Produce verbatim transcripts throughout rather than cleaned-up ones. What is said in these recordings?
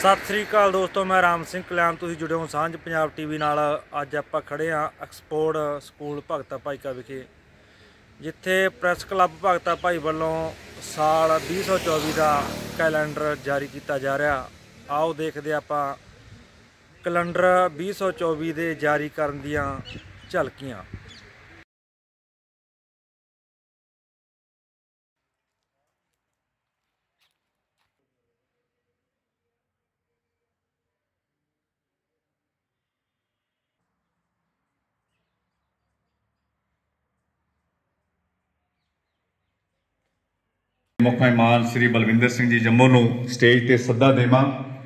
सत श्री अकाल दोस्तों, मैं राम सिंह कल्याण। तुसीं जुड़े हो सांझ पंजाब टीवी नाल। अज आपां खड़े हाँ एक्सपोर्ट स्कूल भगता भाईका विखे, जिथे प्रैस क्लब भगता भाई वालों साल भी सौ चौबी का कैलेंडर जारी किया जा रहा। आओ देखते आपां कैलेंडर भी सौ चौबी के जारी करन दियां झलकियां। मुख मेहमान श्री बलविंदर सिंह जी जम्मू नूं स्टेज ते सद्दा देवां।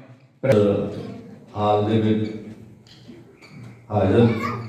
हाल दे विच हाज़र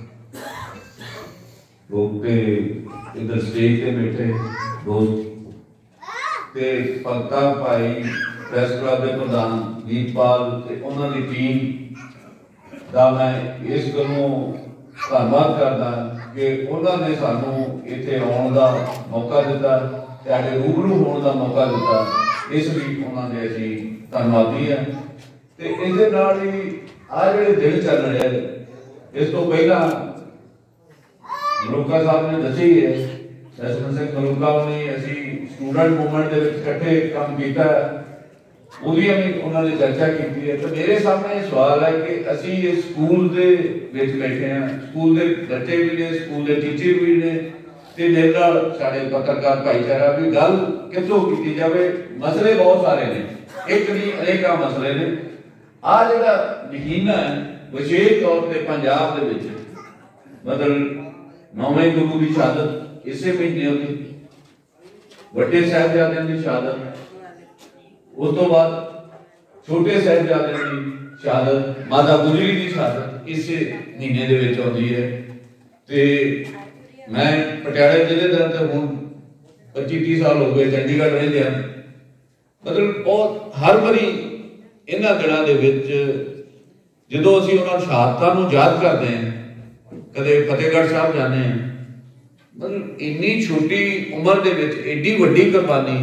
लोग ते इधर स्टेज ते बैठे दोस्त ते भगता भाई प्रैस क्लब के प्रधान वीरपाल ते उन्हां दी टीम दा मैं इस गल्लों धन्नवाद करदा कि उन्हां ने सानूं इत्थे आउण दा मौका दिता, साडे रूबरू होने का मौका दिता। इसलिए उन्होंने असीं धन्नवादी हैं। ते इहदे नाल ही आ जिहड़े दिन चल रहे हैं, इस तो पहला मलूका साहब ने दसी है, जसवंत सिंह मलूका ने असीं स्टूडेंट मूवमेंट दे विच इकट्ठे काम कीता, उहदी भी उन्होंने चर्चा की है। तो मेरे सामने सवाल है कि असीं इस स्कूल दे विच बैठे हैं, स्कूल के बच्चे भी ने, स्कूल के टीचर भी ने, ते मेरे नाल साडे पत्रकार भाईचारा भी गल कित्थों की जाए। मसले बहुत सारे ने, एक नहीं अनेका मसले ने। आ जिहड़ा महीना है विशेष तौर पर पंजाब दे विच मतलब नौवें गुरु की शहादत इसे महीने होगी, वड्डे साहिबजादियां की शहादत, उस तो बाद छोटे साहिबजादियां की शहादत, माता गुजरी की शहादत इस महीने दे विच आउंदी है। ते मैं पटियाले जिले का तो हूँ पच्ची तीस साल हो गए चंडीगढ़ रहते हैं। मतलब बहुत हर बारी इन्होंने दिनों के विच जदों असीं उन्हां शहादतां नूं याद करते हैं, कदे फतेहगढ़ साहब जाने हैं, मतलब इन्नी छोटी उम्र दे विच एडी वड्डी कुर्बानी,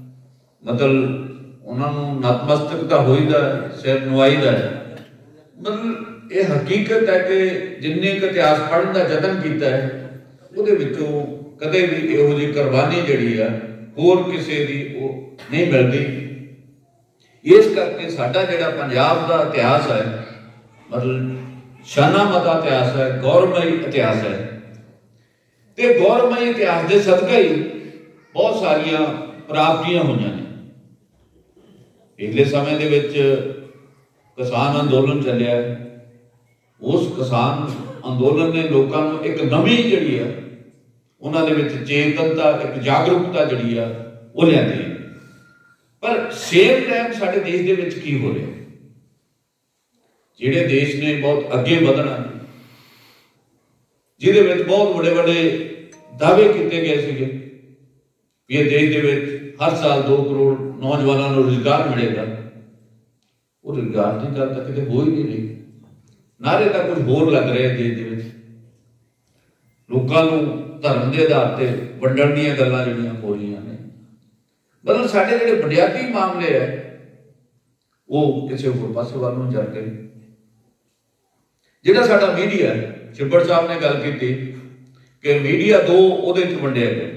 मतलब उन्होंने नतमस्तक तो होईदा, सिर नवाईदा है। मतलब ये हकीकत है कि जिन्ने क इतिहास पढ़ने का यतन किया है ਉਹਦੇ ਵਿੱਚੋਂ कदे भी ਇਹੋ ਜਿਹੀ कुर्बानी जिहड़ी है होर किसी दी वो नहीं मिलती। इस करके साडा जिहड़ा पंजाब का इतिहास है मतलब शाना मता इतिहास है, गौरवमयी इतिहास है। ते गौरवमयी इतिहास के सदका ही बहुत सारिया प्राप्तियां हुई ने। पिछले समय के विच किसान अंदोलन चलिया, उस किसान अंदोलन ने लोगों को एक नवी जिहड़ी है उन्होंने विच चेतनता, एक जागरूकता जिहड़ी है वो लिआंदी है। पर सेम टाइम साडे देश दे विच की हो रहा, जिहड़े देश ने बहुत अगे बढ़ना, जिहदे विच बहुत बड़े बड़े दावे किए गए थे कि ये देश दे विच हर साल दो करोड़ नौजवानों को रोजगार मिलेगा, वो रोजगार की गल तो किते हो ही नहीं रही। नारे तो कुछ होर लग रहे देश के विच, लोगों को धर्म के आधार पर वंडण दी गल्लां जिहड़ियां हो रही ने। मतलब साडे जिहड़े बुनियादी मामले है वो किसी होर पासे वल नूं चल गए। जिहड़ा साडा मीडिया है, छिब्बड़ साहब ने गल की कि मीडिया दो उहदे च वंडिया गया।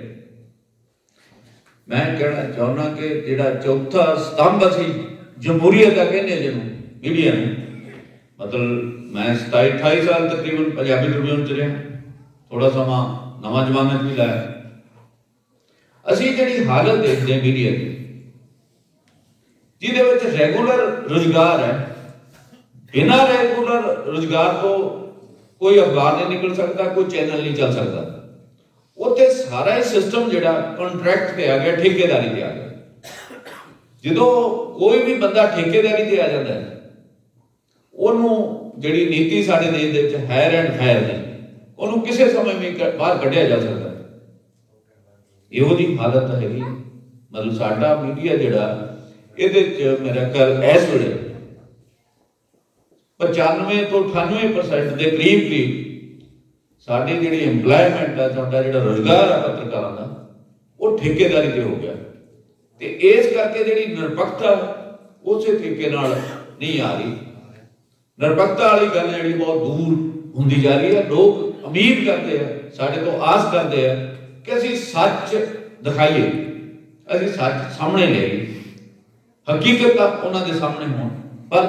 मैं कहना चाहुंदा कि जिहड़ा चौथा स्तंभ असीं जमहूरीयत का कहने जिन्हों मीडिया ने, मतलब मैं सताई अठाई साल तकरीबन पंजाबी ट्रिब्यून च रहा, थोड़ा समा नवा जमानत भी लाया। असी जिहड़ी हालत देखते हैं मीडिया की, जिहदे विच रेगूलर रोजगार है, बिना रेगूलर रोजगार तो कोई अखबार नहीं निकल सकता, कोई चैनल नहीं चल सकता। उत्थे सारा ही सिस्टम जिहड़ा कॉन्ट्रैक्ट पे आ गया, ठेकेदारी पे आ गया। जदों कोई भी बंदा ठेकेदारी पे आ जाता है, उन्होंने जिहड़ी नीति साडे देश दे विच हायर एंड फायर ने, उन्होंने किसी समय में बाहर कढ़िया जा सकता है। इहो जी हालत हैगी। मतलब साडा मीडिया जिहड़ा इहदे च मेरा ख्याल इस वेले पचानवे तो अठानवे परसेंट के करीब करीब साडी जिहड़ी एम्पलॉयमेंट है, साडा जिहड़ा रोजगार है पत्रकारां दा, वो ठेकेदारी ते हो गया। ते इस करके जिहड़ी निरपक्षता उस तरीके नाल नहीं आ रही। निरपक्षता वाली गल जी बहुत दूर होंदी जा रही है। लोग उम्मीद करते हैं, साडे तो आस करते हैं कि असीं सच दिखाइए, असीं सच सामने ले आइए, हकीकत उन्हां दे सामने होण। पर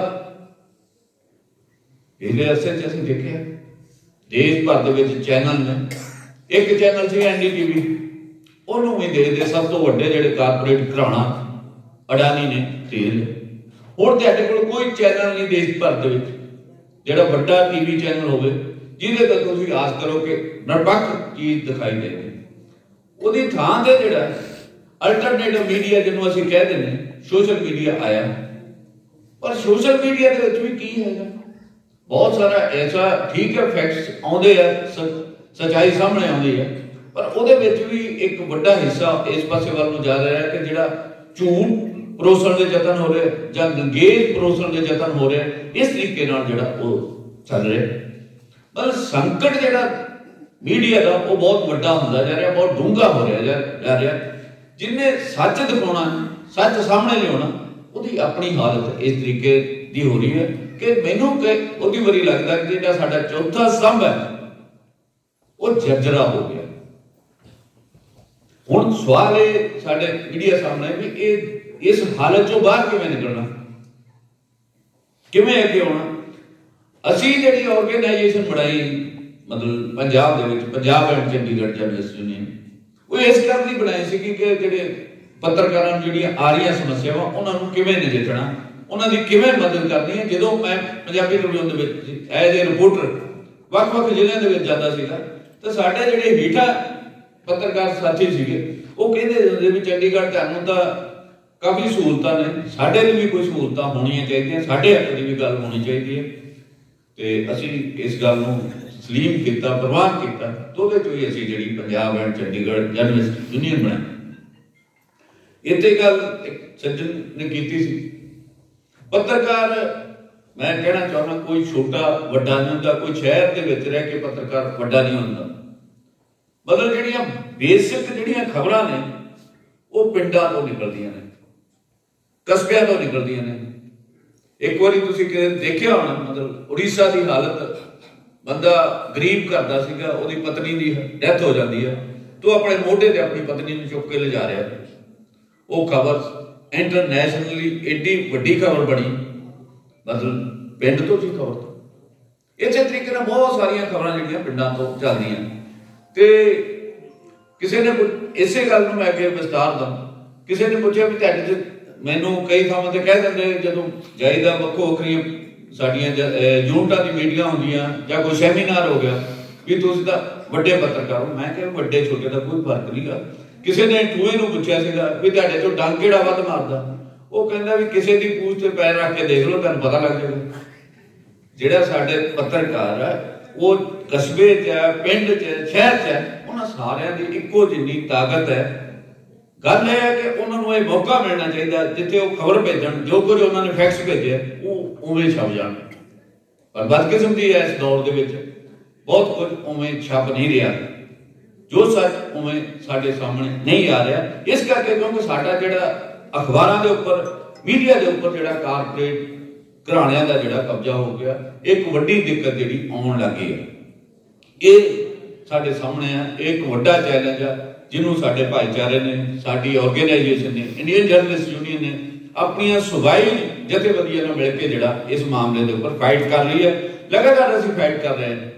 पिछले अरसे च असीं देखिआ देश भर दे विच चैनल ने, एक channel C N D T V, ਉਹਨੂੰ ਵੀ ਦੇਖਦੇ ਸਭ ਤੋਂ ਵੱਡੇ ਜਿਹੜੇ ਕਾਰਪੋਰੇਟ ਘਰਾਣਾ ਅਡਾਨੀ ਨੇ ਤੇਲ। ਹੁਣ ਤੁਹਾਡੇ ਕੋਲ ਕੋਈ ਚੈਨਲ ਨਹੀਂ ਦੇਸ਼ ਭਰ ਦੇ ਵਿੱਚ ਜਿਹੜਾ ਵੱਡਾ ਟੀਵੀ ਚੈਨਲ ਹੋਵੇ ਜਿਹਦੇ ਤੋਂ ਤੁਸੀਂ ਆਸ ਕਰੋ ਕਿ ਨਿਰਪੱਖ ਚੀਜ਼ ਦਿਖਾਈ ਦੇਵੇ। ਉਹਦੀ ਥਾਂ ਤੇ ਜਿਹੜਾ ਅਲਟਰਨੇਟਿਵ ਮੀਡੀਆ ਜਿਹਨੂੰ ਅਸੀਂ ਕਹਿ ਦਿੰਦੇ ਸੋਸ਼ਲ ਮੀਡੀਆ ਆਇਆ। ਪਰ ਸੋਸ਼ਲ ਮੀਡੀਆ ਦੇ ਵਿੱਚ ਵੀ ਕੀ ਹੈਗਾ, ਬਹੁਤ ਸਾਰਾ ਐਸਾ ਠੀਕ ਹੈ ਫੈਕਟਸ ਆਉਂਦੇ ਆ, ਸੱਚਾਈ ਸਾਹਮਣੇ ਆਉਂਦੀ ਹੈ, पर ਉਹਦੇ ਵਿੱਚ ਵੀ ਇੱਕ ਵੱਡਾ ਹਿੱਸਾ ਇਸ ਪਾਸੇ ਵੱਲ ਨੂੰ ਜਾ ਰਿਹਾ ਹੈ ਕਿ ਜਿਹੜਾ ਝੂਠ ਪਰੋਸਣ ਦੇ ਯਤਨ ਹੋ ਰਹੇ ਜਾਂ ਨੰਗੇਜ ਪਰੋਸਣ ਦੇ ਯਤਨ ਹੋ ਰਹੇ, ਇਸ ਤਰੀਕੇ ਨਾਲ ਜਿਹੜਾ ਉਹ ਚੱਲ ਰਿਹਾ। ਮਤਲਬ ਸੰਕਟ ਜਿਹੜਾ ਮੀਡੀਆ ਦਾ ਉਹ ਬਹੁਤ ਵੱਡਾ ਹੁੰਦਾ ਜਾ ਰਿਹਾ, ਬਹੁਤ ਡੂੰਘਾ ਹੋ ਰਿਹਾ ਜਾ ਰਿਹਾ। ਜਿਹਨੇ ਸੱਚ ਦਿਖਾਉਣਾ, ਸੱਚ ਸਾਹਮਣੇ ਲਿਆਉਣਾ, ਉਹਦੀ ਆਪਣੀ ਹਾਲਤ ਇਸ ਤਰੀਕੇ ਦੀ ਹੋ ਰਹੀ ਹੈ ਕਿ ਮੈਨੂੰ ਕਿ ਉਹਦੀ ਵਾਰੀ ਲੱਗਦਾ ਕਿ ਜਿਹੜਾ ਸਾਡਾ ਚੌਥਾ ਸਤੰਭ ਹੈ ਉਹ ਜਰਜਰਾ ਹੋ ਗਿਆ। ਹੁਣ ਸਵਾਲ ਇਹ ਸਾਡੇ ਮੀਡੀਆ ਸਾਹਮਣੇ ਵੀ ਇਹ ਇਸ ਹਾਲਤ ਚੋਂ ਬਾਹਰ ਕਿਵੇਂ ਨਿਕਲਣਾ, ਕਿਵੇਂ ਅੱਗੇ ਆਉਣਾ। ਅਸੀਂ ਜਿਹੜੀ ਆਰਗੇਨਾਈਜੇਸ਼ਨ ਬਣਾਈ ਮਤਲਬ ਪੰਜਾਬ ਦੇ ਵਿੱਚ, Punjab and Chandigarh journalist union, ਉਹ ਇਸ ਕਰਨ ਲਈ ਬਣਾਈ ਸੀ ਕਿ ਜਿਹੜੇ ਪੱਤਰਕਾਰਾਂ ਨੂੰ ਜਿਹੜੀਆਂ ਆ ਰਹੀਆਂ ਸਮੱਸਿਆਵਾਂ ਉਹਨਾਂ ਨੂੰ ਕਿਵੇਂ ਨਜਿੱਠਣਾ, ਉਹਨਾਂ ਦੀ ਕਿਵੇਂ ਮਦਦ ਕਰਨੀ ਹੈ। ਜਦੋਂ ਮੈਂ ਪੰਜਾਬੀ ਟ੍ਰਿਬਿਊਨ ਦੇ ਵਿੱਚ ਐਜ਼ ਏ ਰਿਪੋਰਟਰ ਵੱਖ-ਵੱਖ ਜ਼ਿਲ੍ਹਿਆਂ ਦੇ ਵਿੱਚ ਜਾਂਦਾ ਸੀਗਾ ਤਾਂ ਸਾਡੇ ਜਿਹੜੇ ਹੀਠਾ ਪੱਤਰਕਾਰ ਸਾਥੀ ਸੀਗੇ ਉਹ ਕਹਿੰਦੇ ਹੁੰਦੇ ਵੀ ਚੰਡੀਗੜ੍ਹ ਤੁਹਾਨੂੰ ਤਾਂ ਕਾਫੀ ਸਹੂਲਤਾਂ ਨੇ, ਸਾਡੇ ਲਈ ਵੀ ਕੋਈ ਸਹੂਲਤਾਂ ਹੋਣੀਆਂ ਚਾਹੀਦੀਆਂ, ਸਾਡੇ ਹੱਕ ਦੀ ਵੀ ਗੱਲ ਹੋਣੀ ਚਾਹੀਦੀ ਹੈ। ਤੇ ਅਸੀਂ ਇਸ ਗੱਲ ਨੂੰ ਤਸਲੀਮ ਕੀਤਾ, ਪ੍ਰਵਾਨ ਕੀਤਾ, ਤੇ ਉਹਦੇ ਚੋਂ ਹੀ ਅਸੀਂ ਜਿਹੜੀ Punjab and Chandigarh journalist union ਬਣਾਈ। ਇੱਥੇ ਗੱਲ ਇੱਕ ਸੱਜਣ ਨੇ ਕੀਤੀ ਸੀ, ਪੱਤਰਕਾਰ ਮੈਂ ਕਹਿਣਾ ਚਾਹੁੰਦਾ ਕੋਈ ਛੋਟਾ ਵੱਡਾ ਨਹੀਂ ਹੁੰਦਾ, ਕੋਈ ਸ਼ਹਿਰ ਦੇ ਵਿੱਚ ਰਹਿ ਕੇ ਪੱਤਰਕਾਰ ਵੱਡਾ ਨਹੀਂ ਹੁੰਦਾ। ਮਤਲਬ ਜਿਹੜੀਆਂ ਬੇਸਿਕ ਜਿਹੜੀਆਂ ਖਬਰਾਂ ਨੇ ਉਹ ਪਿੰਡਾਂ ਤੋਂ ਨਿਕਲਦੀਆਂ ਨੇ, ਕਸਬਿਆਂ ਤੋਂ ਨਿਕਲਦੀਆਂ ਨੇ। ਇੱਕ ਵਾਰੀ ਤੁਸੀਂ ਦੇਖਿਆ ਹੋਣਾ ਮਤਲਬ ਉੜੀਸਾ ਦੀ ਹਾਲਤ, ਬੰਦਾ ਗਰੀਬ ਘਰ ਦਾ ਸੀਗਾ, ਉਹਦੀ ਪਤਨੀ ਦੀ ਡੈਥ ਹੋ ਜਾਂਦੀ ਹੈ ਤੇ ਉਹ ਆਪਣੇ ਮੋਢੇ ਤੇ ਆਪਣੀ ਪਤਨੀ ਨੂੰ ਚੁੱਕ ਕੇ ਲਿਜਾ ਰਿਹਾ। ਉਹ ਖਬਰ ਇੰਟਰਨੈਸ਼ਨਲੀ ਏਡੀ ਵੱਡੀ ਖਬਰ ਬਣੀ, ਮਤਲਬ ਪਿੰਡ ਤੋਂ ਸੀ ਖਬਰ ਤੋਂ। ਇਸੇ ਤਰੀਕੇ ਨਾਲ ਬਹੁਤ ਸਾਰੀਆਂ ਖਬਰਾਂ ਜਿਹੜੀਆਂ ਪਿੰਡਾਂ ਤੋਂ ਚੱਲਦੀਆਂ। ਤੇ ਕਿਸੇ ਨੇ ਇਸੇ ਗੱਲ ਨੂੰ ਮੈਂ ਅੱਗੇ ਵਿਸਤਾਰ ਦਮ, ਕਿਸੇ ਨੇ ਪੁੱਛਿਆ ਵੀ ਤੁਹਾਡੇ ਚ, ਮੈਨੂੰ ਕਈ ਥਾਵਾਂ ਤੇ ਕਹਿ ਦਿੰਦੇ ਜਦੋਂ ਜਾਈਦਾ ਵੱਖੋ ਵੱਖਰੀਆਂ ਸਾਡੀਆਂ ਯੂਨਿਟਾਂ ਦੀ ਮੀਟਿੰਗਾਂ ਹੁੰਦੀਆਂ ਜਾਂ ਕੋਈ ਸੈਮੀਨਾਰ ਹੋ ਗਿਆ ਵੀ ਤੁਸੀਂ ਤਾਂ ਵੱਡੇ ਪੱਤਰਕਾਰ ਹੋ। ਮੈਂ ਕਿਹਾ ਵੱਡੇ ਛੋਟੇ ਦਾ ਕੋਈ ਫਰਕ ਨਹੀਂਗਾ। ਕਿਸੇ ਨੇ ਠੂਏ ਨੂੰ ਪੁੱਛਿਆ ਸੀਗਾ ਵੀ ਤੁਹਾਡੇ ਚੋਂ ਡੰਗ ਕਿਹੜਾ ਵੱਧ ਮਾਰਦਾ, ਉਹ ਕਹਿੰਦਾ ਵੀ ਕਿਸੇ ਦੀ ਪੂਛ ਤੇ ਪੈਰ ਰੱਖ ਕੇ ਦੇਖ ਲਓ ਤੁਹਾਨੂੰ ਪਤਾ ਲੱਗ ਜਾਏਗਾ। ਜਿਹੜਾ ਸਾਡੇ ਪੱਤਰਕਾਰ ਆ ਉਹ ਕਸਬੇ ਚ ਹੈ, ਪਿੰਡ ਚ, ਸ਼ਹਿਰ ਚ ਹੈ, ਉਹਨਾਂ ਸਾਰਿਆਂ ਦੀ ਇੱਕੋ ਜਿੰਨੀ ਤਾਕਤ ਹੈ। ਗੱਲ ਇਹ ਹੈ ਕਿ ਉਹਨਾਂ ਨੂੰ ਇਹ ਮੌਕਾ ਮਿਲਣਾ ਚਾਹੀਦਾ ਜਿੱਥੇ ਉਹ ਖਬਰ ਭੇਜਣ, ਜੋ ਕੁਝ ਉਹਨਾਂ ਨੇ ਫੈਕਟਸ ਭੇਜੇ ਉਹ ਉਵੇਂ ਛਪ ਜਾਣ। ਪਰ ਬਦਕਿਸਮਤੀ ਹੈ ਇਸ ਦੌਰ ਦੇ ਵਿੱਚ ਬਹੁਤ ਕੁਝ ਉਵੇਂ ਛਪ ਨਹੀਂ ਰਿਹਾ, ਜੋ ਸੱਚ ਉਵੇਂ ਸਾਡੇ ਸਾਹਮਣੇ ਨਹੀਂ ਆ ਰਿਹਾ। ਇਸ ਕਰਕੇ ਕਿਉਂਕਿ ਸਾਡਾ ਜਿਹੜਾ ਅਖਬਾਰਾਂ ਦੇ ਉੱਪਰ, ਮੀਡੀਆ ਦੇ ਉੱਪਰ ਜਿਹੜਾ ਕਾਰਪੋਰੇਟ ਘਰਾਣਿਆਂ ਦਾ ਜਿਹੜਾ ਕਬਜ਼ਾ ਹੋ ਗਿਆ, ਇੱਕ ਵੱਡੀ ਦਿੱਕਤ ਜਿਹੜੀ ਆਉਣ ਲੱਗੀ ਹੈ। ਇਹ ਸਾਡੇ ਸਾਹਮਣੇ ਆ, ਇੱਕ ਵੱਡਾ ਚੈਲੰਜ ਆ ਜਿਹਨੂੰ ਸਾਡੇ ਭਾਈਚਾਰੇ ਨੇ, ਸਾਡੀ ਆਰਗੇਨਾਈਜੇਸ਼ਨ ਨੇ, ਇੰਡੀਅਨ ਜਰਨਲਿਸਟ ਯੂਨੀਅਨ ਨੇ ਆਪਣੀਆਂ ਸੂਬਾਈ ਜਥੇਬੰਦੀਆਂ ਨਾਲ ਮਿਲ ਕੇ ਜਿਹੜਾ ਇਸ ਮਾਮਲੇ ਦੇ ਉੱਪਰ ਫਾਈਟ ਕਰ ਰਹੀ ਹੈ। ਲਗਾਤਾਰ ਅਸੀਂ ਫਾਈਟ ਕਰ ਰਹੇ ਹਾਂ।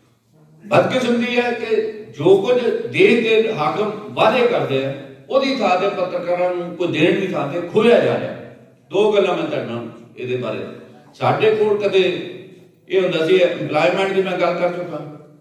ਬਦਕਿਸਮਤੀ ਹੈ ਕਿ ਜੋ ਕੁਝ ਦੇਸ਼ ਦੇ ਹਾਕਮ ਵਾਅਦੇ ਕਰਦੇ ਆ ਉਹਦੀ ਥਾਂ ਤੇ ਪੱਤਰਕਾਰਾਂ ਨੂੰ ਕੋਈ ਦੇਣ ਦੀ ਥਾਂ ਤੇ ਖੋਇਆ ਜਾ ਰਿਹਾ। ਦੋ ਗੱਲਾਂ ਮੈਂ ਤੁਹਾਡੇ ਨਾਲ ਇਹਦੇ ਬਾਰੇ, ਸਾਡੇ ਕੋਲ ਕਦੇ ਇਹ ਹੁੰਦਾ ਸੀ ਇੰਪਲਾਇਮੈਂਟ ਦੀ ਮੈਂ ਗੱਲ ਕਰ ਚੁੱਕਾ,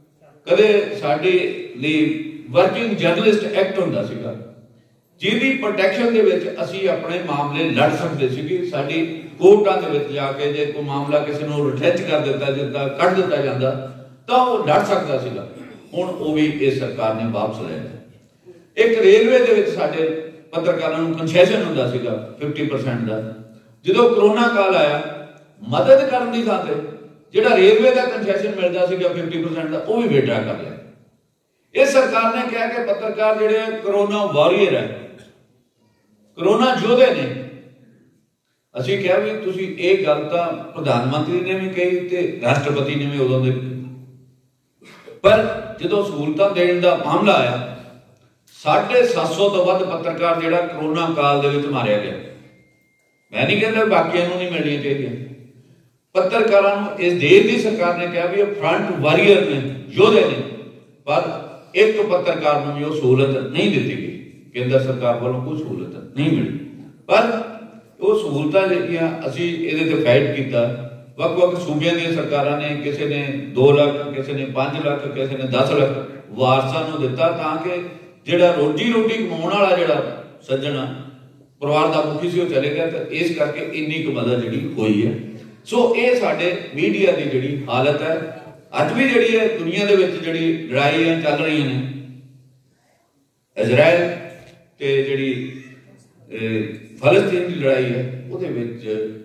ਕਦੇ ਸਾਡੇ ਲਈ ਵਰਕਿੰਗ ਜਰਨਲਿਸਟ ਐਕਟ ਹੁੰਦਾ ਸੀਗਾ ਜਿਹਦੀ ਪ੍ਰੋਟੈਕਸ਼ਨ ਦੇ ਵਿੱਚ ਅਸੀਂ ਆਪਣੇ ਮਾਮਲੇ ਲੜ ਸਕਦੇ ਸੀਗੇ। ਸਾਡੀ ਕੋਰਟਾਂ ਦੇ ਵਿੱਚ ਜਾ ਕੇ ਜੇ ਕੋਈ ਮਾਮਲਾ ਕਿਸੇ ਨੂੰ ਰਿਟੈਚ ਕਰ ਦਿੱਤਾ ਜਾਂਦਾ, ਕੱਢ ਦਿੱਤਾ ਜਾਂਦਾ ਤਾਂ ਉਹ ਲੜ ਸਕਦਾ ਸੀਗਾ। ਹੁਣ ਉਹ ਵੀ ਇਹ ਸਰਕਾਰ ਨੇ ਵਾਪਸ ਲੈ ਲਿਆ। ਇੱਕ ਰੇਲਵੇ ਦੇ ਵਿੱਚ ਸਾਡੇ ਪੱਤਰਕਾਰਾਂ ਨੂੰ ਕੰਸੈਸ਼ਨ ਹੁੰਦਾ ਸੀਗਾ ਪਚਾਸ ਪਰਸੈਂਟ ਦਾ। ਜਦੋਂ ਕਰੋਨਾ ਕਾਲ ਆਇਆ, ਮਦਦ ਕਰਨ ਦੀ ਥਾਂ ਤੇ ਜਿਹੜਾ ਰੇਲਵੇ ਦਾ ਕੰਸੈਸ਼ਨ ਮਿਲਦਾ ਸੀਗਾ ਪਚਾਸ ਪਰਸੈਂਟ ਦਾ, ਉਹ ਵੀ ਵਿਡਰਾ ਕਰ ਲਿਆ। ਇਹ ਸਰਕਾਰ ਨੇ ਕਿਹਾ ਕਿ ਪੱਤਰਕਾਰ ਜਿਹੜੇ ਕਰੋਨਾ ਵਾਰੀਅਰ ਹੈ, ਕਰੋਨਾ ਯੋਧੇ ਨੇ, ਅਸੀਂ ਕਿਹਾ ਵੀ ਤੁਸੀਂ ਇਹ ਗੱਲ ਤਾਂ ਪ੍ਰਧਾਨ ਮੰਤਰੀ ਨੇ ਵੀ ਕਹੀ ਤੇ ਰਾਸ਼ਟਰਪਤੀ ਨੇ ਵੀ ਉਦੋਂ ਦੇ, ਪਰ ਜਦੋਂ ਸਹੂਲਤਾਂ ਦੇਣ ਦਾ ਮਾਮਲਾ ਆਇਆ ਸਾਢੇ ਸੱਤ ਸੌ ਤੋਂ ਵੱਧ ਪੱਤਰਕਾਰ ਜਿਹੜਾ ਕਰੋਨਾ ਕਾਲ ਦੇ ਵਿੱਚ ਮਾਰਿਆ ਗਿਆ। ਮੈਂ ਨਹੀਂ ਕਹਿੰਦਾ ਬਾਕੀਆਂ ਨੂੰ ਨਹੀਂ ਮਿਲਣੀਆਂ ਚਾਹੀਦੀਆਂ, ਪੱਤਰਕਾਰਾਂ ਨੂੰ ਇਸ ਦੇਸ਼ ਦੀ ਸਰਕਾਰ ਨੇ ਕਿਹਾ ਵੀ ਇਹ ਫਰੰਟ ਵਾਰੀਅਰ ਨੇ, ਯੋਧੇ ਨੇ, ਪਰ ਇੱਕ ਪੱਤਰਕਾਰ ਨੂੰ ਵੀ ਉਹ ਸਹੂਲਤ ਨਹੀਂ ਦਿੱਤੀ ਗਈ, ਕੇਂਦਰ ਸਰਕਾਰ ਵੱਲੋਂ ਕੋਈ ਸਹੂਲਤ ਨਹੀਂ ਮਿਲੀ। ਪਰ ਉਹ ਸਹੂਲਤਾਂ ਜਿਹੜੀਆਂ ਅਸੀਂ ਇਹਦੇ ਤੇ ਫਾਈਟ ਕੀਤਾ, ਵੱਖ ਵੱਖ ਸੂਬਿਆਂ ਦੀਆਂ ਸਰਕਾਰਾਂ ਨੇ, ਕਿਸੇ ਨੇ ਦੋ ਲੱਖ, ਕਿਸੇ ਨੇ ਪੰਜ ਲੱਖ, ਕਿਸੇ ਨੇ ਦਸ ਲੱਖ ਵਾਰਸਾਂ ਨੂੰ ਦਿੱਤਾ, ਤਾਂ ਕਿ ਜਿਹੜਾ ਰੋਜੀ ਰੋਟੀ ਕਮਾਉਣ ਵਾਲਾ ਜਿਹੜਾ ਸੱਜਣ ਪਰਿਵਾਰ ਦਾ ਮੁਖੀ ਸੀ ਉਹ ਚਲੇ ਗਿਆ, ਤੇ ਇਸ ਕਰਕੇ ਇੰਨੀ ਕੁ ਮਦਦ ਜਿਹੜੀ ਹੋਈ ਹੈ। ਸੋ ਇਹ ਸਾਡੇ ਮੀਡੀਆ ਦੀ ਜਿਹੜੀ ਹਾਲਤ ਹੈ ਅੱਜ ਵੀ ਜਿਹੜੀ ਹੈ ਦੁਨੀਆ ਦੇ ਵਿੱਚ ਜਿਹੜੀ ਲੜਾਈਆਂ ਚੱਲ ਰਹੀਆਂ ਨੇ, ਇਜ਼ਰਾਈਲ ਤੇ ਜਿਹੜੀ ਫਲਸਤੀਨ ਦੀ ਲੜਾਈ ਹੈ, ਉਹਦੇ ਵਿੱਚ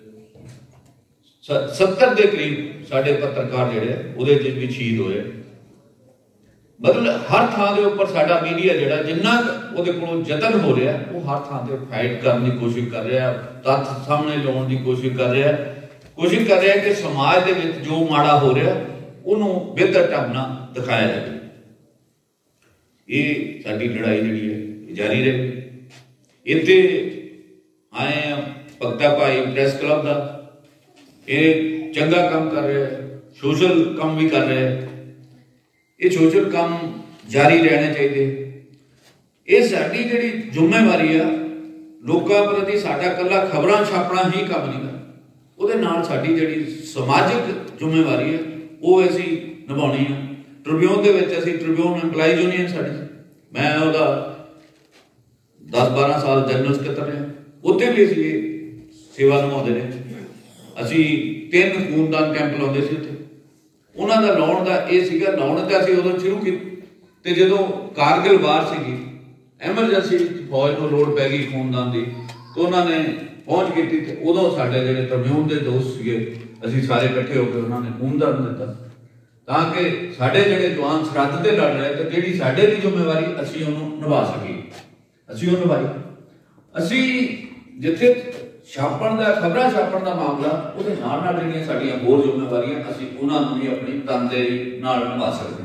ਸੱਤਰ ਦੇ ਕਰੀਬ ਸਾਡੇ ਪੱਤਰਕਾਰ ਜਿਹੜੇ ਉਹਦੇ ਵਿੱਚ ਵੀ ਸ਼ਹੀਦ ਹੋਏ। ਮਤਲਬ ਹਰ ਥਾਂ ਦੇ ਉੱਪਰ ਸਾਡਾ ਮੀਡੀਆ ਜਿਹੜਾ ਜਿੰਨਾ ਉਹਦੇ ਕੋਲੋਂ ਯਤਨ ਹੋ ਰਿਹਾ ਉਹ ਹਰ ਥਾਂ ਤੇ ਫਾਈਟ ਕਰਨ ਦੀ ਕੋਸ਼ਿਸ਼ ਕਰ ਰਿਹਾ, ਤੱਥ ਸਾਹਮਣੇ ਲਿਆਉਣ ਦੀ ਕੋਸ਼ਿਸ਼ ਕਰ ਰਿਹਾ, ਕੋਸ਼ਿਸ਼ ਕਰ ਰਿਹਾ ਕਿ ਸਮਾਜ ਦੇ ਵਿੱਚ ਜੋ ਮਾੜਾ ਹੋ ਰਿਹਾ ਉਹਨੂੰ ਬਿਹਤਰ ਢੰਗ ਨਾਲ ਦਿਖਾਇਆ ਜਾਵੇ। ਇਹ ਸਾਡੀ ਲੜਾਈ ਜਿਹੜੀ ਹੈ ਜਾਰੀ ਰਹੇ। ਇੱਥੇ ਆਏ ਭਗਤਾ ਭਾਈ ਪ੍ਰੈਸ ਕਲੱਬ ਦਾ ਇਹ ਚੰਗਾ ਕੰਮ ਕਰ ਰਿਹਾ, ਸੋਸ਼ਲ ਕੰਮ ਵੀ ਕਰ ਰਿਹਾ, ਇਹ ਸੋਸ਼ਲ ਕੰਮ ਜਾਰੀ ਰਹਿਣੇ ਚਾਹੀਦੇ। ਇਹ ਸਾਡੀ ਜਿਹੜੀ ਜ਼ਿੰਮੇਵਾਰੀ ਆ ਲੋਕਾਂ ਪ੍ਰਤੀ, ਸਾਡਾ ਇਕੱਲਾ ਖਬਰਾਂ ਛਾਪਣਾ ਹੀ ਕੰਮ ਨਹੀਂ ਗਾ, ਉਹਦੇ ਨਾਲ ਸਾਡੀ ਜਿਹੜੀ ਸਮਾਜਿਕ ਜ਼ਿੰਮੇਵਾਰੀ ਹੈ ਉਹ ਅਸੀਂ ਨਿਭਾਉਣੀ ਆ। ਟ੍ਰਿਬਿਊਨ ਦੇ ਵਿੱਚ ਅਸੀਂ ਟ੍ਰਿਬਿਊਨ ਐਮਪਲਾਈਜ਼ ਯੂਨੀਅਨ ਸਾਡੀ, ਮੈਂ ਉਹਦਾ ਦਸ ਬਾਰਾਂ ਸਾਲ ਜਨਰਲ ਸਕੱਤਰ ਰਿਹਾ, ਉੱਥੇ ਵੀ ਅਸੀਂ ਸੇਵਾ ਨਿਭਾਉਂਦੇ ਨੇ। ਅਸੀਂ ਤਿੰਨ ਖੂਨਦਾਨ ਕੈਂਪ ਲਾਉਂਦੇ ਸੀ ਉੱਥੇ, ਉਹਨਾਂ ਦਾ ਲਾਉਣ ਦਾ ਇਹ ਸੀਗਾ, ਲਾਉਣ ਤਾਂ ਅਸੀਂ ਉਦੋਂ ਸ਼ੁਰੂ ਕੀਤੀ ਤੇ ਜਦੋਂ ਕਾਰਗਿਲ ਵਾਰ ਸੀਗੀ, ਐਮਰਜੈਂਸੀ ਫੌਜ ਨੂੰ ਲੋੜ ਪੈ ਗਈ ਖੂਨਦਾਨ ਦੀ, ਤਾਂ ਉਹਨਾਂ ਨੇ ਪਹੁੰਚ ਕੀਤੀ ਤੇ ਉਦੋਂ ਸਾਡੇ ਜਿਹੜੇ ਟ੍ਰਿਬਿਊਨ ਦੇ ਦੋਸਤ ਸੀਗੇ ਅਸੀਂ ਸਾਰੇ ਇਕੱਠੇ ਹੋ ਕੇ ਉਹਨਾਂ ਨੇ ਖੂਨਦਾਨ ਦਿੱਤਾ, ਤਾਂ ਕਿ ਸਾਡੇ ਜਿਹੜੇ ਜਵਾਨ ਸਰਹੱਦ ਤੇ ਲੜ ਰਹੇ ਤੇ ਜਿਹੜੀ ਸਾਡੇ ਦੀ ਜ਼ਿੰਮੇਵਾਰੀ ਅਸੀਂ ਉਹਨੂੰ ਨਿਭਾ ਸਕੀਏ। ਅਸੀਂ ਉਹ ਨਿਭਾਈ। ਅਸੀਂ ਜਿੱਥੇ ਛਾਪਣ ਦਾ, ਖਬਰਾਂ ਛਾਪਣ ਦਾ ਮਾਮਲਾ, ਉਹਦੇ ਨਾਲ ਨਾਲ ਜਿਹੜੀਆਂ ਸਾਡੀਆਂ ਹੋਰ ਜ਼ਿੰਮੇਵਾਰੀਆਂ ਅਸੀਂ ਉਹਨਾਂ ਨੂੰ ਵੀ ਆਪਣੀ ਤਨਦੇਹੀ ਨਾਲ ਨਿਭਾ ਸਕਦੇ ਹਾਂ।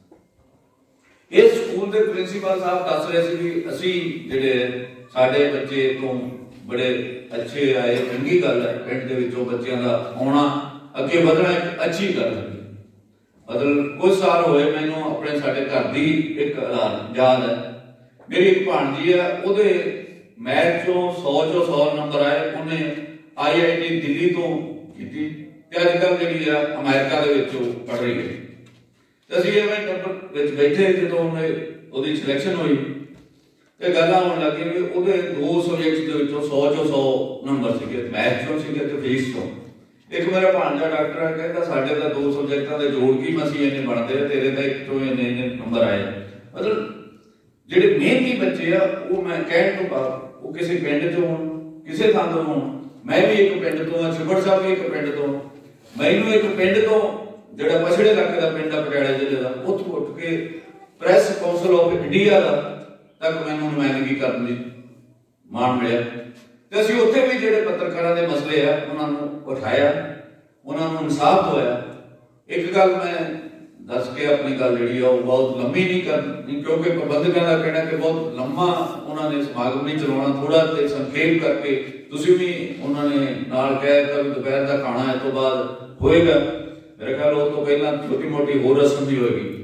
ਇਸ ਸਕੂਲ ਦੇ ਪ੍ਰਿੰਸੀਪਲ ਸਾਹਿਬ ਦੱਸ ਰਹੇ ਸੀ ਵੀ ਅਸੀਂ ਜਿਹੜੇ ਸਾਡੇ ਬੱਚੇ ਤੋਂ ਬੜੇ ਅੱਛੇ ਆਏ, ਚੰਗੀ ਗੱਲ ਹੈ, ਪਿੰਡ ਦੇ ਵਿੱਚੋਂ ਬੱਚਿਆਂ ਦਾ ਆਉਣਾ, ਅੱਗੇ ਵਧਣਾ ਇੱਕ ਅੱਛੀ ਗੱਲ ਹੈ। ਮਤਲਬ ਕੁਝ ਸਾਲ ਹੋਏ ਮੈਨੂੰ ਆਪਣੇ ਸਾਡੇ ਘਰ ਦੀ ਇੱਕ ਯਾਦ ਹੈ, ਮੇਰੀ ਇੱਕ ਭਾਣਜੀ ਹੈ, ਉਹਦੇ ਮੈਥ ਚੋਂ ਸੌ ਚੋਂ ਸੌ ਨੰਬਰ ਆਏ, ਉਹਨੇ ਆਈ ਆਈ ਟੀ ਦਿੱਲੀ ਤੋਂ ਕੀਤੀ ਤੇ ਅੱਜ ਕੱਲ੍ਹ ਜਿਹੜੀ ਆ ਅਮਰੀਕਾ ਦੇ ਵਿੱਚ ਉਹ ਪੜ੍ਹ ਰਹੀ ਹੈ। ਤੇ ਅਸੀਂ ਐਵੇਂ ਨੰਬਰ ਵਿੱਚ ਬੈਠੇ, ਜਦੋਂ ਉਹਨੇ ਉਹਦੀ ਸਿਲੈਕਸ਼ਨ ਹੋਈ ਤੇ ਗੱਲਾਂ ਹੋਣ ਲੱਗੀਆਂ ਵੀ ਉਹਦੇ ਦੋ ਸਬਜੈਕਟ ਦੇ ਵਿੱਚੋਂ ਸੌ ਚੋਂ ਸੌ ਨੰਬਰ ਸੀਗੇ, ਮੈਥ ਚੋਂ ਸੀਗੇ ਤੇ ਫਿਜ਼ਿਕਸ ਚੋਂ। ਇੱਕ ਮੇਰਾ ਭਾਣਜਾ ਡਾਕਟਰ ਹੈ, ਕਹਿੰਦਾ ਸਾਡੇ ਤਾਂ ਦੋ ਸਬਜੈਕਟਾਂ ਦੇ ਜੋੜ ਕੇ ਮਸੀਂ ਇੰਨੇ ਬਣਦੇ ਆ, ਤੇਰੇ ਤਾਂ ਇੱਕ ਚੋਂ ਇੰਨੇ ਇੰਨੇ ਨੰਬਰ ਆਏ। ਮਤਲਬ ਜਿਹੜੇ ਮਿਹਨਤੀ ਬੱਚੇ ਆ, ਉਹ ਮੈਂ ਕਹਿਣ ਤੋਂ ਬਾਅਦ ਉਹ ਕਿਸੇ ਪਿੰਡ ਚੋਂ ਹੋਣ, ਕਿਸੇ ਥਾਂ ਤੋਂ ਹੋਣ, ਮੈਂ ਵੀ ਇੱਕ ਪਿੰਡ ਤੋਂ ਆ, ਚਿਬੜ ਸਾਹਿਬ ਵੀ ਇੱਕ ਪਿੰਡ ਤੋਂ, ਮੈਨੂੰ ਇੱਕ ਪਿੰਡ ਤੋਂ ਜਿਹੜਾ ਪਛੜੇ ਇਲਾਕੇ ਦਾ ਪਿੰਡ ਆ ਪਟਿਆਲੇ ਜ਼ਿਲ੍ਹੇ ਦਾ, ਉੱਥੋਂ ਉੱਠ ਕੇ ਪ੍ਰੈਸ ਕਾਉਂਸਲ ਆਫ ਇੰਡੀਆ ਦਾ ਤੱਕ ਮੈਨੂੰ ਨੁਮਾਇੰਦਗੀ ਕਰਨ ਦੀ ਮਾਣ ਮਿਲਿਆ। ਤੇ ਅਸੀਂ ਉੱਥੇ ਵੀ ਜਿਹੜੇ ਪੱਤਰਕਾਰਾਂ ਦੇ ਮਸਲੇ ਆ ਉਹਨਾਂ ਨੂੰ ਉਠਾਇਆ, ਉਹਨਾਂ ਨੂੰ ਇਨਸਾਫ ਦਵਾਇਆ। ਇੱਕ ਗੱਲ ਮੈਂ ਦੱਸ ਕੇ ਆਪਣੀ ਗੱਲ ਜਿਹੜੀ ਆ ਉਹ ਬਹੁਤ ਲੰਮੀ ਨਹੀਂ ਕਰਨੀ, ਕਿਉਂਕਿ ਪ੍ਰਬੰਧਕਾਂ ਦਾ ਕਹਿਣਾ ਕਿ ਬਹੁਤ ਲੰਮਾ ਉਹਨਾਂ ਨੇ ਸਮਾਗਮ ਨਹੀਂ ਚਲਾਉਣਾ, ਥੋੜਾ ਤੇ ਸੰਖੇਪ ਕਰਕੇ ਤੁਸੀਂ ਵੀ ਉਹਨਾਂ ਨੇ ਨਾਲ ਕਹਿ ਦਿੱਤਾ ਵੀ ਦੁਪਹਿਰ ਦਾ ਖਾਣਾ ਇਸ ਤੋਂ ਬਾਅਦ ਹੋਏਗਾ। ਮੇਰੇ ਖਿਆਲ ਉਹ ਤੋਂ ਪਹਿਲਾਂ ਛੋਟੀ ਮੋਟੀ ਹੋਰ ਰਸਮ ਵੀ ਹੋਏਗੀ।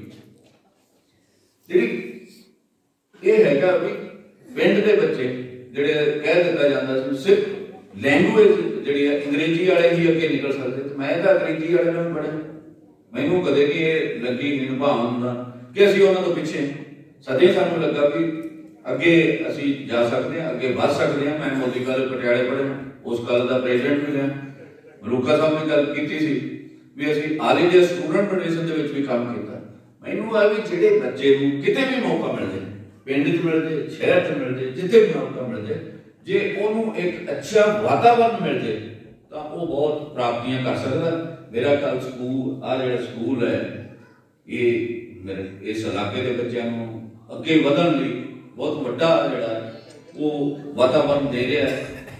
ਜਿਹੜੀ ਇਹ ਹੈਗਾ ਵੀ ਪਿੰਡ ਦੇ ਬੱਚੇ ਜਿਹੜੇ ਕਹਿ ਦਿੱਤਾ ਜਾਂਦਾ ਸੀ ਸਿਰਫ ਲੈਂਗੁਏਜ ਜਿਹੜੀ ਹੈ ਅੰਗਰੇਜ਼ੀ ਵਾਲੇ ਹੀ ਅੱਗੇ ਨਿਕਲ ਸਕਦੇ, ਤੇ ਮੈਂ ਤਾਂ ਅੰਗਰੇਜ਼ੀ ਵਾਲੇ ਨੂੰ ਪੜ੍ਹਿਆ, ਮੈਨੂੰ ਕਦੇ ਨਹੀਂ ਇਹ ਲੱਗੀ ਨਿਭਾਉਣ ਹੁੰਦਾ ਕਿ ਅਸੀਂ ਉਹਨਾਂ ਤੋਂ ਪਿੱਛੇ। ਸਦੇ ਸਾਨੂੰ ਲੱਗਾ ਵੀ ਅੱਗੇ ਅਸੀਂ ਜਾ ਸਕਦੇ ਹਾਂ, ਅੱਗੇ ਵੱਧ ਸਕਦੇ ਹਾਂ। ਮੈਂ ਮੋਦੀ ਕਾਲਜ ਪਟਿਆਲੇ ਪੜ੍ਹਿਆ, ਉਸ ਕਾਲਜ ਦਾ ਪ੍ਰੈਜ਼ੀਡੈਂਟ ਵੀ ਰਿਹਾ। ਮਲੂਕਾ ਸਾਹਿਬ ਨੇ ਗੱਲ ਕੀਤੀ ਸੀ ਵੀ ਅਸੀਂ ਆਲ ਇੰਡੀਆ ਸਟੂਡੈਂਟ ਫੈਡਰੇਸ਼ਨ ਦੇ ਵਿੱਚ ਵੀ ਕੰਮ ਕੀਤਾ। ਮੈਨੂੰ ਆ ਵੀ ਜਿਹੜੇ ਬੱਚੇ ਨੂੰ ਕਿਤੇ ਵੀ ਮੌਕਾ ਮਿਲ ਜਾਏ, ਪਿੰਡ 'ਚ ਮਿਲ ਜਾਏ, ਸ਼ਹਿਰ 'ਚ ਮਿਲ ਜਾਏ, ਜਿੱਥੇ ਵੀ ਮੌਕਾ ਮਿਲ ਜਾਏ, ਜੇ ਉਹਨੂੰ ਇੱਕ ਅੱਛਾ ਵਾਤਾਵਰਨ ਮਿਲ ਜਾਏ ਤਾਂ ਉਹ ਬਹੁਤ ਪ੍ਰਾਪਤੀਆਂ ਕਰ ਸਕਦਾ। ਮੇਰਾ ਕੱਲ ਸਕੂਲ ਆ ਜਿਹੜਾ ਸਕੂਲ ਹੈ ਇਹ ਮੇਰੇ ਇਸ ਇਲਾਕੇ ਦੇ ਬੱਚਿਆਂ ਨੂੰ ਅੱਗੇ ਵਧਣ ਲਈ ਬਹੁਤ ਵੱਡਾ ਜਿਹੜਾ ਉਹ ਵਾਤਾਵਰਨ ਦੇ ਰਿਹਾ ਹੈ।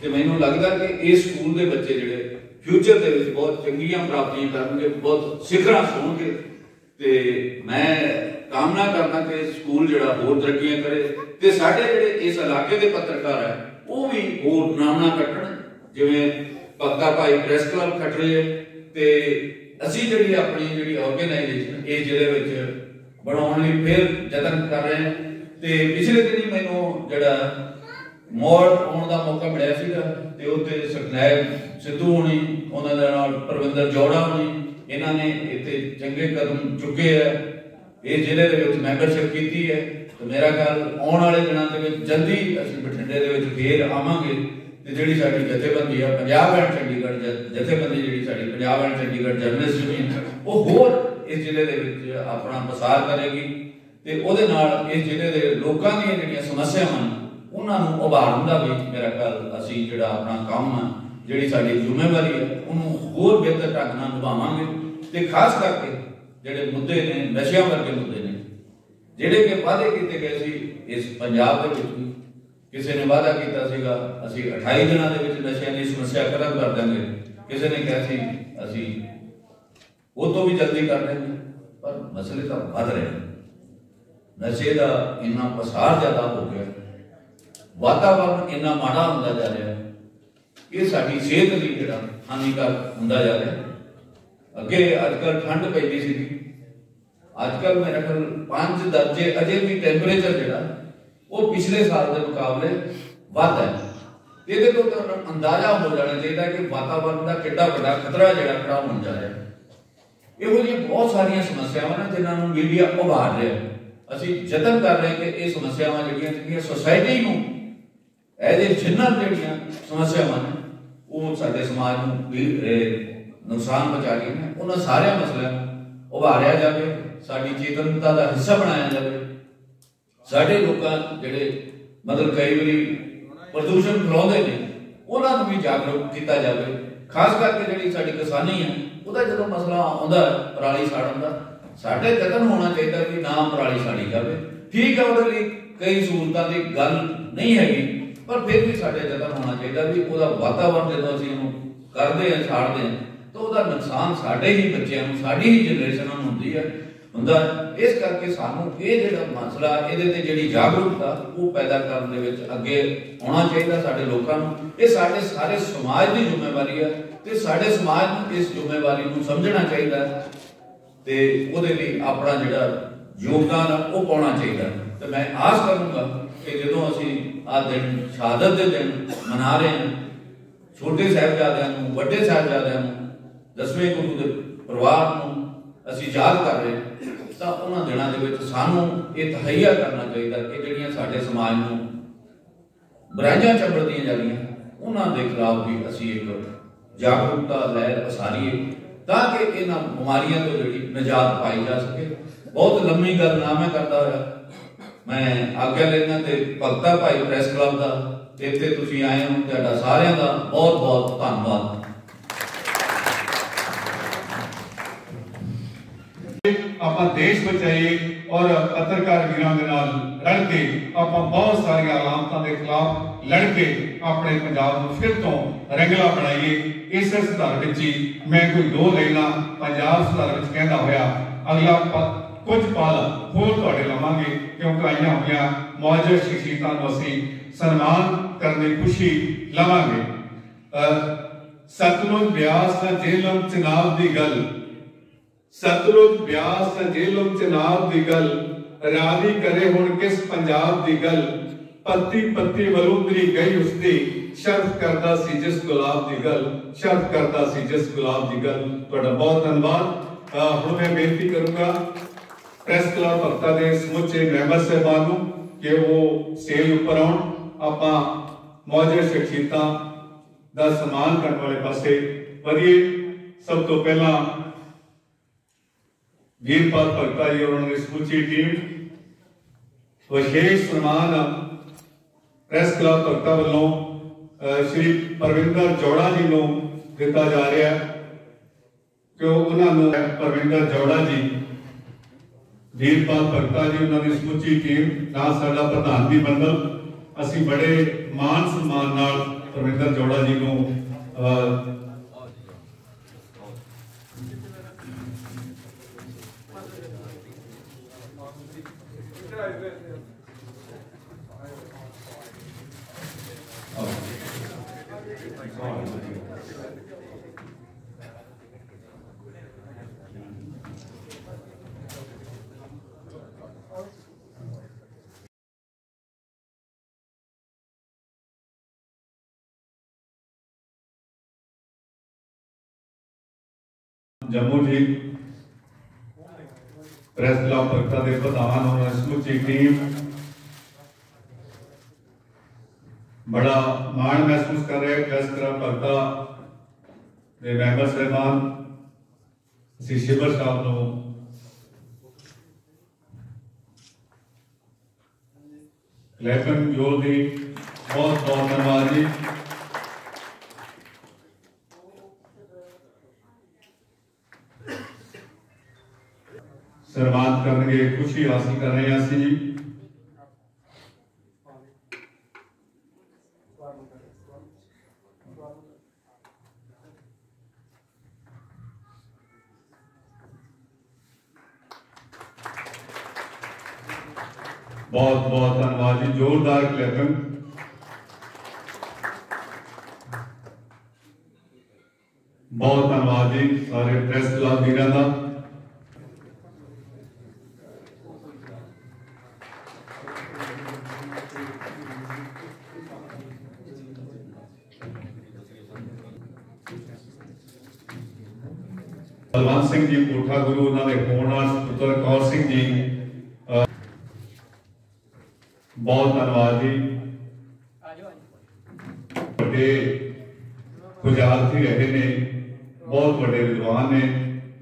ਤੇ ਮੈਨੂੰ ਲੱਗਦਾ ਕਿ ਇਸ ਸਕੂਲ ਦੇ ਬੱਚੇ ਜਿਹੜੇ ਫਿਊਚਰ ਦੇ ਵਿੱਚ ਬਹੁਤ ਚੰਗੀਆਂ ਪ੍ਰਾਪਤੀਆਂ ਕਰਨਗੇ, ਬਹੁਤ ਸਿਖਰਾਂ ਛੂਹਣਗੇ। ਤੇ ਮੈਂ ਕਾਮਨਾ ਕਰਨਾ ਕਿ ਸਕੂਲ ਜਿਹੜਾ ਹੋਰ ਤਰੱਕੀਆਂ ਕਰੇ ਤੇ ਸਾਡੇ ਜਿਹੜੇ ਇਸ ਇਲਾਕੇ ਦੇ ਪੱਤਰਕਾਰ ਹੈ ਉਹ ਵੀ ਹੋਰ ਨਾਮਣਾ ਕੱਟਣ, ਜਿਵੇਂ ਭਗਤਾ ਭਾਈ ਪ੍ਰੈਸ ਕਲੱਬ ਖੱਟ ਰਹੇ ਹੈ। ਤੇ ਅਸੀਂ ਜਿਹੜੀ ਆਪਣੀ ਜਿਹੜੀ ਆਰਗੇਨਾਈਜੇਸ਼ਨ ਇਸ ਜ਼ਿਲ੍ਹੇ ਵਿੱਚ ਬਣਾਉਣ ਲਈ ਫਿਰ ਯਤਨ ਕਰ ਰਹੇ ਹਾਂ। ਤੇ ਪਿਛਲੇ ਦਿਨੀ ਮੈਨੂੰ ਜਿਹੜਾ ਮੋੜ ਆਉਣ ਦਾ ਮੌਕਾ ਮਿਲਿਆ ਸੀਗਾ ਤੇ ਉੱਥੇ ਸਰਨਾਇਬ ਸਿੱਧੂ ਹੋਣੀ, ਉਹਨਾਂ ਦੇ ਨਾਲ ਪਰਵਿੰਦਰ ਜੋੜਾ ਹੋਣੀ, ਇਹਨਾਂ ਨੇ ਇੱਥੇ ਚੰਗੇ ਕਦਮ ਚੁੱਕੇ ਆ, ਇਹ ਜ਼ਿਲ੍ਹੇ ਦੇ ਵਿੱਚ ਮੈਂਬਰਸ਼ਿਪ ਕੀਤੀ ਹੈ। ਤੇ ਮੇਰਾ ਖਿਆਲ ਆਉਣ ਵਾਲੇ ਦਿਨਾਂ ਦੇ ਵਿੱਚ ਜਲਦੀ ਅਸੀਂ ਬਠਿੰਡੇ ਦੇ ਵਿੱਚ ਫੇਰ ਆਵਾਂਗੇ ਤੇ ਜਿਹੜੀ ਸਾਡੀ ਜਥੇਬੰਦੀ ਆ ਪੰਜਾਬ ਐਂਡ ਚੰਡੀਗੜ੍ਹ ਜਥੇਬੰਦੀ, ਜਿਹੜੀ ਸਾਡੀ Punjab and Chandigarh journalist union, ਉਹ ਹੋਰ ਇਸ ਜ਼ਿਲ੍ਹੇ ਦੇ ਵਿੱਚ ਆਪਣਾ ਪ੍ਰਸਾਰ ਕਰੇਗੀ ਤੇ ਉਹਦੇ ਨਾਲ ਇਸ ਜ਼ਿਲ੍ਹੇ ਦੇ ਲੋਕਾਂ ਦੀਆਂ ਜਿਹੜੀਆਂ ਸਮੱਸਿਆਵਾਂ ਨੇ ਉਹਨਾਂ ਨੂੰ ਉਭਾਰਨ ਦਾ ਵੀ ਮੇਰਾ ਖਿਆਲ ਅਸੀਂ ਜਿਹੜਾ ਆਪਣਾ ਕੰਮ ਆ, ਜਿਹੜੀ ਸਾਡੀ ਜ਼ਿੰਮੇਵਾਰੀ ਹੈ, ਉਹਨੂੰ ਹੋਰ ਬਿਹਤਰ ਢੰਗ ਨਾਲ ਨਿਭਾਵਾਂਗੇ। ਤੇ ਖਾਸ ਕਰਕੇ ਜਿਹੜੇ ਮੁੱਦੇ ਨੇ ਨਸ਼ਿਆਂ ਵਰਗੇ ਮੁੱਦੇ ਨੇ, ਜਿਹੜੇ ਕਿ ਵਾਅਦੇ ਕੀਤੇ ਗਏ ਸੀ ਇਸ ਪੰਜਾਬ ਦੇ ਵਿੱਚ ਵੀ। ਕਿਸੇ ਨੇ ਵਾਅਦਾ ਕੀਤਾ ਸੀਗਾ ਅਸੀਂ ਅਠਾਈ ਦਿਨਾਂ ਦੇ ਵਿੱਚ ਨਸ਼ਿਆਂ ਦੀ ਸਮੱਸਿਆ ਖਤਮ ਕਰ ਦਾਂਗੇ, ਕਿਸੇ ਨੇ ਕਿਹਾ ਸੀ ਅਸੀਂ ਉਹ ਤੋਂ ਵੀ ਜਲਦੀ ਕਰ ਦੇਂਗੇ, ਪਰ ਮਸਲੇ ਤਾਂ ਵੱਧ ਰਹੇ। ਨਸ਼ੇ ਦਾ ਇੰਨਾ ਪਸਾਰ ਜ਼ਿਆਦਾ ਹੋ ਗਿਆ, ਵਾਤਾਵਰਨ ਇੰਨਾ ਮਾੜਾ ਹੁੰਦਾ ਜਾ ਰਿਹਾ, ਇਹ ਸਾਡੀ ਸਿਹਤ ਲਈ ਜਿਹੜਾ ਹਾਨੀਕਾਰਕ ਹੁੰਦਾ ਜਾ ਰਿਹਾ। ਅੱਗੇ ਅੱਜ ਕੱਲ੍ਹ ਠੰਡ ਪੈਂਦੀ ਸੀਗੀ, ਅੱਜ ਕੱਲ੍ਹ ਮੇਰੇ ਖਿਆਲ ਪੰਜ ਦਰਜੇ ਅਜੇ ਵੀ ਟੈਂਪਰੇਚਰ ਜਿਹੜਾ ਉਹ ਪਿਛਲੇ ਸਾਲ ਦੇ ਮੁਕਾਬਲੇ ਵੱਧ ਹੈ। ਇਹਦੇ ਤੋਂ ਤੁਹਾਨੂੰ ਅੰਦਾਜ਼ਾ ਹੋ ਜਾਣਾ ਚਾਹੀਦਾ ਕਿ ਵਾਤਾਵਰਨ ਦਾ ਕਿੰਨਾ ਵੱਡਾ ਖਤਰਾ ਜਿਹੜਾ ਖੜਾ ਹੋਣ ਜਾ ਰਿਹਾ। ਇਹੋ ਜਿਹੀਆਂ ਬਹੁਤ ਸਾਰੀਆਂ ਸਮੱਸਿਆਵਾਂ ਨੇ ਜਿਨ੍ਹਾਂ ਨੂੰ ਮੀਡੀਆ ਉਭਾਰ ਰਿਹਾ। ਅਸੀਂ ਯਤਨ ਕਰ ਰਹੇ ਕਿ ਇਹ ਸਮੱਸਿਆਵਾਂ ਜਿਹੜੀਆਂ ਜਿਹੜੀਆਂ ਸੁਸਾਇਟੀ ਨੂੰ ਇਹਦੇ ਛਿੰਨਣ ਜਿਹੜੀਆਂ ਸਮੱਸਿਆਵਾਂ ਨੇ ਉਹ ਸਾਡੇ ਸਮਾਜ ਨੂੰ ਵੀ ਨੁਕਸਾਨ ਪਹੁੰਚਾ ਰਹੀਆਂ ਨੇ, ਉਹਨਾਂ ਸਾਰਿਆਂ ਮਸਲਿਆਂ ਨੂੰ ਉਭਾਰਿਆ ਜਾਵੇ, ਸਾਡੀ ਚੇਤਨਤਾ ਦਾ ਹਿੱਸਾ ਬਣਾਇਆ ਜਾਵੇ। ਸਾਡੇ ਲੋਕਾਂ ਜਿਹੜੇ ਮਤਲਬ ਕਈ ਵਾਰੀ ਪ੍ਰਦੂਸ਼ਣ ਫੈਲਾਉਂਦੇ ਨੇ ਉਹਨਾਂ ਨੂੰ ਵੀ ਜਾਗਰੂਕ ਕੀਤਾ ਜਾਵੇ। ਖਾਸ ਕਰਕੇ ਜਿਹੜੀ ਸਾਡੀ ਕਿਸਾਨੀ ਹੈ ਉਹਦਾ ਜਦੋਂ ਮਸਲਾ ਆਉਂਦਾ ਪਰਾਲੀ ਸਾੜਨ ਦਾ, ਸਾਡੇ ਯਤਨ ਹੋਣਾ ਚਾਹੀਦਾ ਵੀ ਨਾ ਪਰਾਲੀ ਸਾੜੀ ਜਾਵੇ। ਠੀਕ ਹੈ, ਉਹਦੇ ਲਈ ਕਈ ਸਹੂਲਤਾਂ ਦੀ ਗੱਲ ਨਹੀਂ ਹੈਗੀ, ਪਰ ਫਿਰ ਵੀ ਸਾਡੇ ਯਤਨ ਹੋਣਾ ਚਾਹੀਦਾ ਵੀ ਉਹਦਾ ਵਾਤਾਵਰਨ ਜਦੋਂ ਅਸੀਂ ਉਹਨੂੰ ਕਰਦੇ ਹਾਂ, ਛਾੜਦੇ ਹਾਂ, ਤਾਂ ਉਹਦਾ ਨੁਕਸਾਨ ਸਾਡੇ ਹੀ ਬੱਚਿਆਂ ਨੂੰ, ਸਾਡੀ ਹੀ ਜਨਰੇਸ਼ਨਾਂ ਨੂੰ ਹੁੰਦੀ ਹੈ ਹੁੰਦਾ। ਇਸ ਕਰਕੇ ਸਾਨੂੰ ਇਹ ਜਿਹੜਾ ਮਸਲਾ, ਇਹਦੇ ਤੇ ਜਿਹੜੀ ਜਾਗਰੂਕਤਾ ਉਹ ਪੈਦਾ ਕਰਨ ਦੇ ਵਿੱਚ ਅੱਗੇ ਆਉਣਾ ਚਾਹੀਦਾ ਸਾਡੇ ਲੋਕਾਂ ਨੂੰ। ਇਹ ਸਾਡੇ ਸਾਰੇ ਸਮਾਜ ਦੀ ਜ਼ਿੰਮੇਵਾਰੀ ਹੈ ਤੇ ਸਾਡੇ ਸਮਾਜ ਨੂੰ ਇਸ ਜ਼ਿੰਮੇਵਾਰੀ ਨੂੰ ਸਮਝਣਾ ਚਾਹੀਦਾ ਤੇ ਉਹਦੇ ਲਈ ਆਪਣਾ ਜਿਹੜਾ ਯੋਗਦਾਨ ਉਹ ਪਾਉਣਾ ਚਾਹੀਦਾ। ਤੇ ਮੈਂ ਆਸ ਕਰੂੰਗਾ ਕਿ ਜਦੋਂ ਅਸੀਂ ਆਹ ਦਿਨ ਸ਼ਹਾਦਤ ਦੇ ਦਿਨ ਮਨਾ ਰਹੇ ਹਾਂ, ਛੋਟੇ ਸਾਹਿਬਜ਼ਾਦਿਆਂ ਨੂੰ, ਵੱਡੇ ਸਾਹਿਬਜ਼ਾਦਿਆਂ ਨੂੰ, ਦਸਵੇਂ ਗੁਰੂ ਦੇ ਪਰਿਵਾਰ ਨੂੰ ਅਸੀਂ ਯਾਦ ਕਰ ਰਹੇ ਹਾਂ, ਤਾਂ ਉਹਨਾਂ ਦਿਨਾਂ ਦੇ ਵਿੱਚ ਸਾਨੂੰ ਇਹ ਤਹਈਆ ਕਰਨਾ ਚਾਹੀਦਾ ਕਿ ਜਿਹੜੀਆਂ ਸਾਡੇ ਸਮਾਜ ਨੂੰ ਬੁਰਾਈਆਂ ਚੰਬੜਦੀਆਂ ਜਾ ਰਹੀਆਂ ਉਹਨਾਂ ਦੇ ਖਿਲਾਫ ਵੀ ਅਸੀਂ ਇੱਕ ਜਾਗਰੂਕਤਾ ਲਹਿਰ ਉਸਾਰੀਏ ਤਾਂ ਕਿ ਇਹਨਾਂ ਬਿਮਾਰੀਆਂ ਤੋਂ ਜਿਹੜੀ ਨਿਜਾਤ ਪਾਈ ਜਾ ਸਕੇ। ਬਹੁਤ ਲੰਮੀ ਗੱਲ ਨਾ ਮੈਂ ਕਰਦਾ ਹੋਇਆ ਮੈਂ ਆਗਿਆ ਲੈਣਾ ਤੇ ਭਗਤਾ ਭਾਈ ਪ੍ਰੈਸ ਕਲੱਬ ਦਾ ਇੱਥੇ ਤੁਸੀਂ ਆਏ ਹੋ, ਤੁਹਾਡਾ ਸਾਰਿਆਂ ਦਾ ਬਹੁਤ ਬਹੁਤ ਧੰਨਵਾਦ। ਆਪਾਂ ਦੇਸ਼ ਬਚਾਈਏ ਔਰ ਪੱਤਰਕਾਰ ਵੀਰਾਂ ਦੇ ਨਾਲ ਰਲ ਕੇ ਆਪਾਂ ਬਹੁਤ ਸਾਰੀਆਂ ਅਲਾਮਤਾਂ ਦੇ ਖਿਲਾਫ ਲੜ ਕੇ ਆਪਣੇ ਪੰਜਾਬ ਨੂੰ ਫਿਰ ਤੋਂ ਰੰਗਲਾ ਬਣਾਈਏ। ਇਸੇ ਸੁਧਾਰ ਵਿੱਚ ਹੀ ਮੈਂ ਕੋਈ ਦੋ ਲੈਣਾ ਪੰਜਾਬ ਸੁਧਾਰ ਵਿੱਚ ਕਹਿੰਦਾ ਹੋਇਆ ਅਗਲਾ ਕੁਝ ਪਲ ਹੋਰ ਤੁਹਾਡੇ ਲਵਾਂਗੇ, ਕਿਉਂਕਿ ਆਈਆਂ ਹੋਈਆਂ ਮੌਜੂਦ ਸ਼ਖਸੀਅਤਾਂ ਨੂੰ ਅਸੀਂ ਸਨਮਾਨ ਕਰਨ ਦੀ ਖੁਸ਼ੀ ਲਵਾਂਗੇ। ਸਤਲੁਜ ਬਿਆਸ ਦਾ ਜੇਲਮ ਚਨਾਬ ਦੀ ਗੱਲ, ਸਤਲੁਜ ਬਿਆਸ ਦਾ ਜੇਲਮ ਚਨਾਬ ਦੀ ਗੱਲ, ਰਾਜੀ ਕਰੇ ਹੁਣ ਕਿਸ ਪੰਜਾਬ ਦੀ ਗੱਲ, ਪੱਤੀ ਪੱਤੀ ਵਲੂੰਦਰੀ ਗਈ ਉਸਦੀ, ਸ਼ਰਤ ਕਰਦਾ ਸੀ ਜਿਸ ਗੁਲਾਬ ਦੀ ਗੱਲ, ਸ਼ਰਤ ਕਰਦਾ ਸੀ ਜਿਸ ਗੁਲਾਬ ਦੀ ਗੱਲ। ਤੁਹਾਡਾ ਬਹੁਤ ਧੰਨਵਾਦ। ਹੁਣ ਮੈਂ ਬੇਨਤੀ ਕਰੂੰਗਾ ਪ੍ਰੈਸ ਕਲੱਬ ਭਗਤਾ ਦੇ ਸਮੁੱਚੇ ਮੈਂਬਰ ਸਾਹਿਬਾਨ ਨੂੰ ਕਿ ਉਹ ਸਟੇਜ ਉੱਪਰ ਆਉਣ। ਆਪਾਂ ਮੌਜੂਦ ਸ਼ਖਸੀਅਤਾਂ ਦਾ ਸਨਮਾਨ ਕਰਨ ਵਾਲੇ ਪਾਸੇ ਵਧੀਏ। ਸਭ ਤੋਂ ਪਹਿਲਾਂ ਵੀਰਪਾਲ ਭਗਤਾ ਜੀ ਔਰ ਉਹਨਾਂ ਦੀ ਸਮੁੱਚੀ ਟੀਮ, ਵਿਸ਼ੇਸ਼ ਸਨਮਾਨ ਪ੍ਰੈਸ ਕਲੱਬ ਭਗਤਾ ਵੱਲੋਂ ਸ਼੍ਰੀ ਪਰਵਿੰਦਰ ਜੋੜਾ ਜੀ ਨੂੰ ਦਿੱਤਾ ਜਾ ਰਿਹਾ ਕਿ ਉਹਨਾਂ ਨੂੰ ਪਰਵਿੰਦਰ ਜੋੜਾ ਜੀ, ਵੀਰਪਾਲ ਭਗਤਾ ਜੀ, ਉਹਨਾਂ ਦੀ ਸਮੁੱਚੀ ਟੀਮ ਨਾਲ ਸਾਡਾ ਪ੍ਰਧਾਨ ਦੀ ਮੰਡਲ, ਅਸੀਂ ਬੜੇ ਮਾਣ ਸਨਮਾਨ ਨਾਲ ਪਰਵਿੰਦਰ ਜੋੜਾ ਜੀ ਨੂੰ ਅਹ, जम्मू जी प्रेस क्लब भगता के प्रधान और समूची टीम बड़ा माण महसूस कर रहे प्रेस क्लब भगता के मैंबर साहबान ਅਸੀਂ शिवर साहब ਨੂੰ ਲੈਕਨ ਜੋ ਦੀ बहुत बहुत धन्यवाद जी। सन्मान करने खुशी हासिल कर रहे हैं असी जी। बहुत बहुत धन्यवाद जी, जोरदार क्लैपिंग। बहुत धन्यवाद जी सारे प्रेस क्लब वीरां दा। बलवंत सिंह जी कोठा गुरु उन्होंने होनहार पुत्र कौर सिंह जी बहुत धन्यवाद जी। बड़े विद्यार्थी रहे ने, बहुत बड़े विद्वान ने।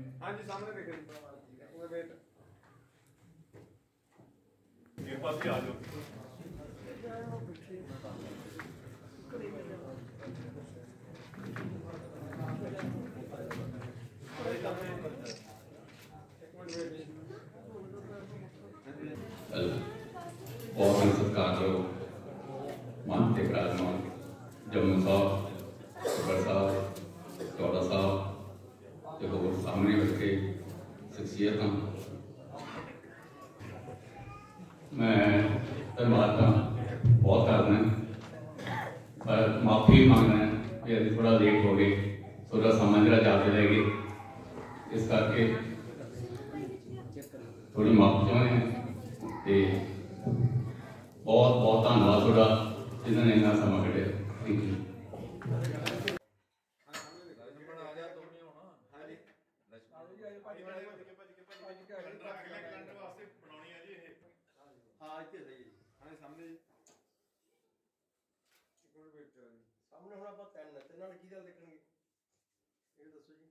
बहुत ही सत्कारयोग मानते विराजमान जम्मू साहब, खबर साहब, चौड़ा साहब जो होर सामने बैठे शख्सियत हैं, मैं धन्यवाद बहुत करना पर माफ़ी मांगना कि अभी थोड़ा लेट हो गए, थोड़ा समा जरा ज़्यादा रह गए, इस करके थोड़ी माफ़ी चाहते हैं। बहुत बहुत धन्यवाद थोड़ा जिन्होंने इन्ना समा कढ़िया। Thank you. ਸਾਹਮਣੇ ਹੁਣ ਆਪਾਂ ਤਿੰਨ ਤਿੰਨਾਂ ਨਾਲ ਕੀ ਗੱਲ ਦੇਖਣਗੇ ਇਹ ਦੱਸੋ ਜੀ।